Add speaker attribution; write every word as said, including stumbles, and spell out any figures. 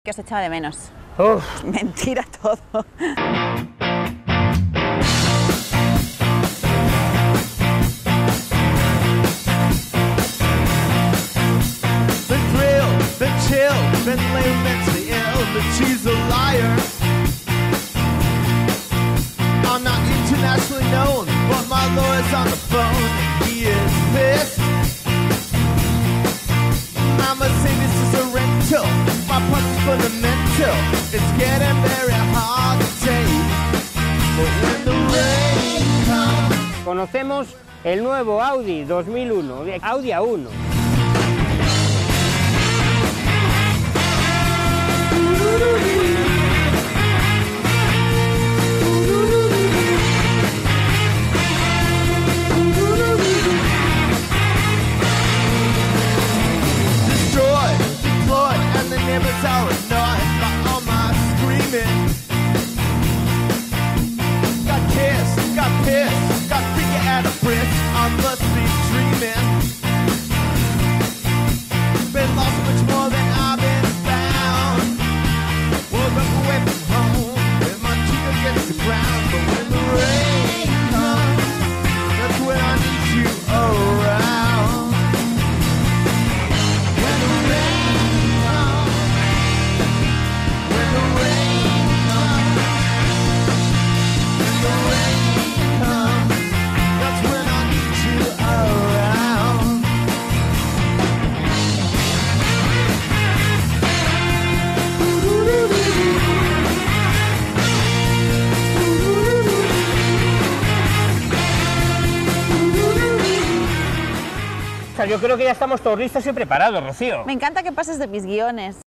Speaker 1: que os echaba de menos.
Speaker 2: Uf.
Speaker 1: Mentira todo.
Speaker 3: Been lame mentally ill, but she's a liar. I'm not internationally known, but my lawyer's on the phone. He is pissed. I must say this is a rental. My problem's fundamental. It's getting very hard to take. But when the rain comes.
Speaker 2: Conocemos el nuevo Audi dos mil uno, Audi A uno.
Speaker 3: Neighbors are annoyed by all my screaming. Got kissed, got pissed, got figure out a brisk. I must be dreaming. Been lost much more than I've been found. Woke up away from home, and my chica gets the ground. But when the rain comes, that's when I need you around. When the rain
Speaker 2: Yo creo que ya estamos todos listos y preparados, Rocío.
Speaker 1: Me encanta que pases de mis guiones.